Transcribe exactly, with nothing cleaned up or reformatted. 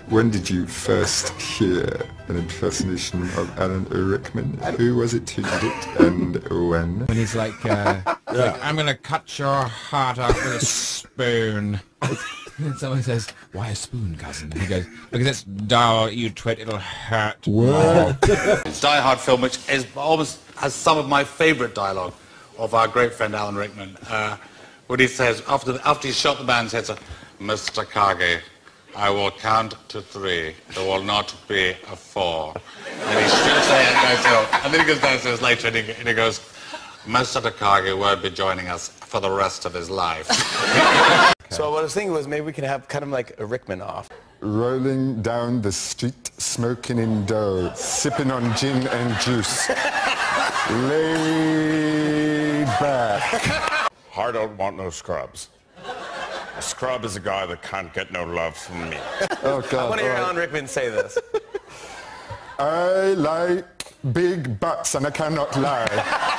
When did you first hear an impersonation of Alan Rickman? Who was it who did it and when? When he's like, uh, yeah. like, I'm gonna cut your heart off with a spoon. And someone says, why a spoon, cousin? And he goes, because it's dull, you twit, it'll hurt. What? It's Die Hard film, which is almost has some of my favourite dialogue of our great friend Alan Rickman. Uh, when he says, after, after he shot the man, he says, Mister Kage, I will count to three. There will not be a four. And he shoots there and goes out. And then he goes downstairs later and he, and he goes, Mister Takagi won't be joining us for the rest of his life. Okay. So what I was thinking was maybe we can have kind of like a Rickman off. Rolling down the street, smoking in dough, sipping on gin and juice. Laid back. I don't want no scrubs. A scrub is a guy that can't get no love from me. Oh, God. I want to hear right. Alan Rickman say this. I like big butts and I cannot lie.